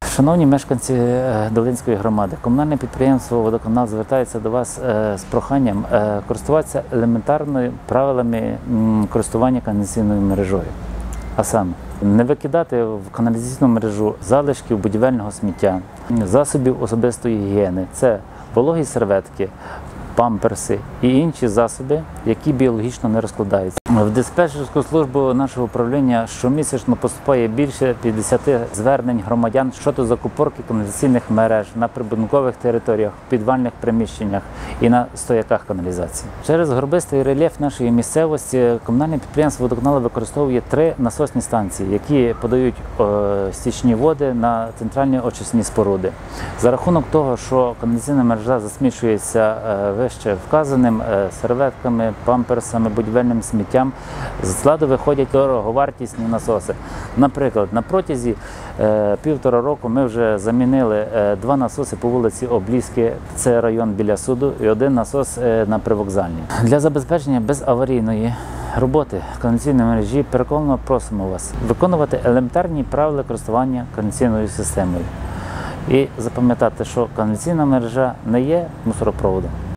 Шановні мешканці Долинської громади, комунальне підприємство «Водоканал» звертається до вас з проханням користуватися елементарними правилами користування каналізаційною мережею. А саме, не викидати в каналізаційну мережу залишків будівельного сміття, засобів особистої гігієни – це вологі серветки, памперси і інші засоби, які біологічно не розкладаються. В диспетчерську службу нашого управління щомісячно поступає більше 50 звернень громадян щодо закупорки каналізаційних мереж на прибудинкових територіях, в підвальних приміщеннях і на стояках каналізації. Через горбистий рельєф нашої місцевості комунальне підприємство «Водоканал» використовує 3 насосні станції, які подають стічні води на центральні очисні споруди. За рахунок того, що каналізаційна мережа засмічується вище вказаним серветками, памперсами, будівельним сміттям, з ладу виходять дороговартісні насоси. Наприклад, на протязі 1,5 року ми вже замінили 2 насоси по вулиці Облізьке, це район біля суду, і 1 насос на Привокзальній. Для забезпечення безаварійної роботи каналізаційної мережі переконано просимо вас виконувати елементарні правила користування каналізаційною системою. І запам'ятати, що каналізаційна мережа не є мусоропроводом.